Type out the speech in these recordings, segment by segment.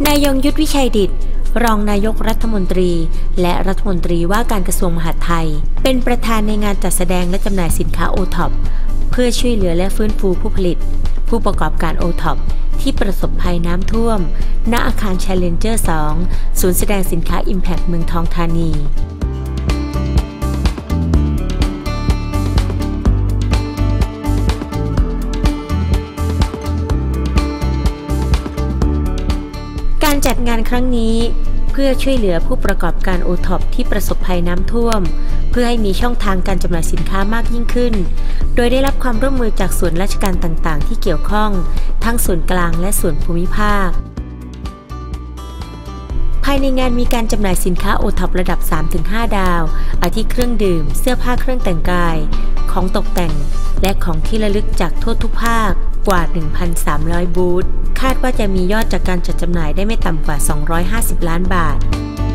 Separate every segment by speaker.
Speaker 1: นายยงยุทธวิชัยดิษฐ์รองนายกรัฐมนตรีและรัฐมนตรีว่าการกระทรวงมหาดไทยเป็นประธานในงานจัดแสดงและจำหน่ายสินค้าโอท็อปเพื่อช่วยเหลือและฟื้นฟูผู้ผลิตผู้ประกอบการโอท็อปที่ประสบภัยน้ำท่วมณอาคาร Challenger 2 ศูนย์แสดงสินค้า Impact เมืองทองธานีการจัดงานครั้งนี้เพื่อช่วยเหลือผู้ประกอบการโอท็อปที่ประสบภัยน้ำท่วมเพื่อให้มีช่องทางการจำหน่ายสินค้ามากยิ่งขึ้นโดยได้รับความร่วมมือจากส่วนราชการต่างๆที่เกี่ยวข้องทั้งส่วนกลางและส่วนภูมิภาคภายในงานมีการจำหน่ายสินค้าโอท็อประดับ 3-5 ดาวอาทิเครื่องดื่มเสื้อผ้าเครื่องแต่งกายของตกแต่งและของที่ระลึกจากทั่วทุกภาคกว่า 1,300 บูธคาดว่าจะมียอดจากการจัดจำหน่ายได้ไม่ต่ำกว่า250ล้านบาท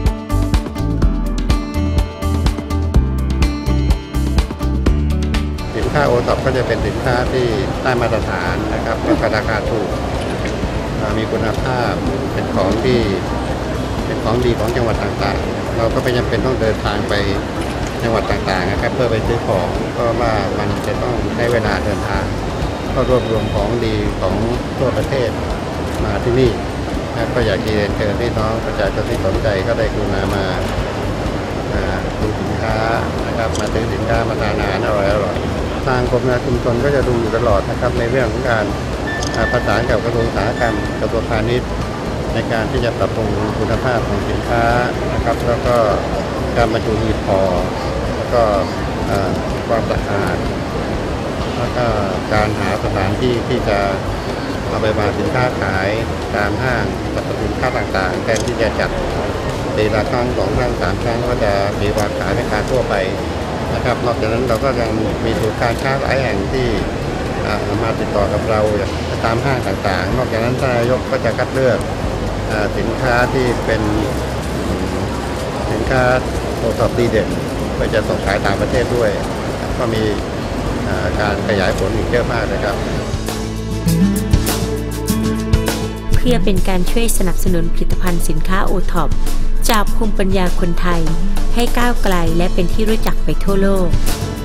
Speaker 2: สินค้าโอท็อปก็จะเป็นสินค้าที่ได้มาตรฐานนะครับแล้วก็ราคาถูกมีคุณภาพเป็นของดีของจังหวัดต่างๆเราก็ไม่จำเป็นต้องเดินทางไปจังหวัดต่างๆนะครับเพื่อไปซื้อของเพราะว่ามันจะต้องใช้เวลาเดินทางก็รวบรวมของดีของทั่วประเทศมาที่นี่ก็อยากเรียนเชิญพี่น้องประชาชนที่สนใจก็ได้กรุณามาดูสินค้านะครับมาซื้อสินค้ามาทานอาหารอร่อยทางกรมการชุมชนก็จะดูอยู่ตลอดนะครับในเรื่องของการประสานกับกระทรวงอุตสาหกรรมกระทรวงพาณิชย์ในการที่จะปรับปรุงคุณภาพของสินค้านะครับแล้วก็การบรรจุหีบห่อแล้วก็ความสะอาดแล้วก็การหาสถานที่ที่จะเอาไปวางสินค้าขายตามห้างสรรพสินค้าต่างๆแทนที่จะจัดปีละครั้ง2 ครั้ง 3 ครั้งก็จะมีวางขายในการทั่วไปนะครับนอกจากนั้นเราก็ยังมีศูนย์การค้าหลายแห่งที่มาติดต่อกับเราตามห้างต่างๆนอกจากนั้นท่านนายกก็จะคัดเลือกสินค้าที่เป็นสินค้าโอท็อปดีเด่นเพื่อจะส่งขายต่างประเทศด้วยก็มีการขยายผลอีกเยอะมากนะครับ
Speaker 1: เพื่อเป็นการช่วยสนับสนุนผลิตภัณฑ์สินค้าโอท็อปจากภูมิปัญญาคนไทยให้ก้าวไกลและเป็นที่รู้จักไปทั่วโลก